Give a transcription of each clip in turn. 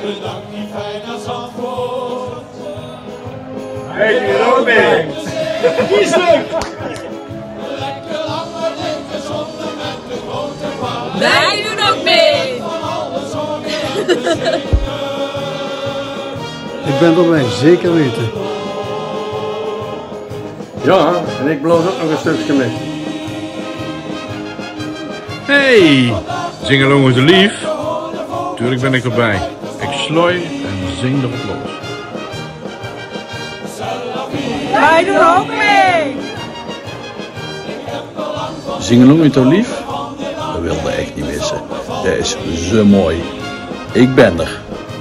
Wij doen ook mee! Kies leuk! Wij doen ook mee! Ik ben erbij, zeker weten. Ja, en ik bloos ook nog een stukje mee. Hey, Zingalong is lief. Tuurlijk ben ik erbij. Ik slooi en zing erop los. Wij doen ook mee! Zingalong is toch lief? Dat wilde echt niet missen. Dat is zo mooi. Ik ben er.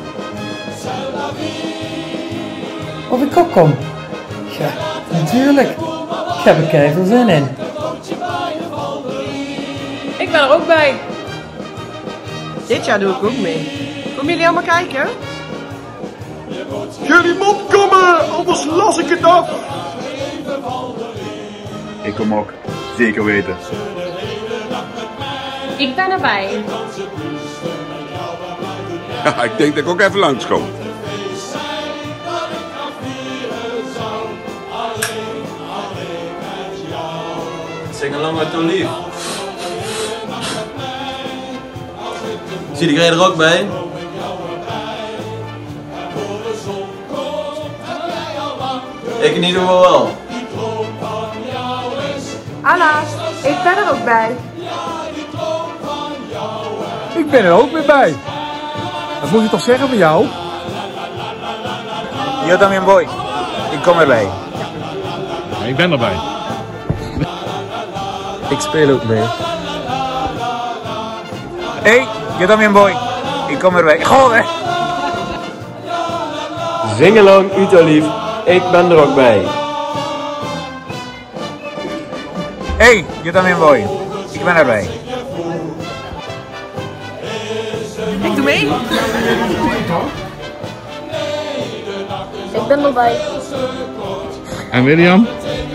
Of ik ook kom? Ja, natuurlijk. Ik heb er keiveel zin in. Ik ben er ook bij. Dit jaar doe ik ook mee. Kom jullie allemaal kijken? Jullie mond komen, anders las ik het af. Ik kom ook, zeker weten. Ik ben erbij. Ja, ik denk dat ik ook even langskom. Zingalong is toch lief. Zit iedereen er ook bij? Ik in ieder geval wel. Anna, ik ben er ook bij. Ik ben er ook weer bij. Dat moet je toch zeggen van jou? Yo también voy. Ik kom erbij. Ja, ik ben erbij. Ik speel ook mee. Hey, yo también voy. Ik kom erbij. Goh, Zingalong, Utalief, ik ben er ook bij. Hey, yo también voy. Ik ben erbij. Ik doe mee. Ik ben erbij. En William?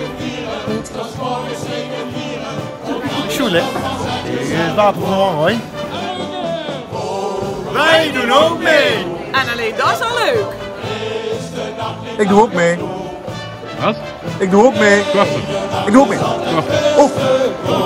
Sjoele. Het wapen van Wang, hoor. Wij doen ook mee! En alleen dat is al leuk. Ik doe ook mee. Wat? Ik doe ook mee. Wacht. Ik doe ook mee. Wacht. Oh.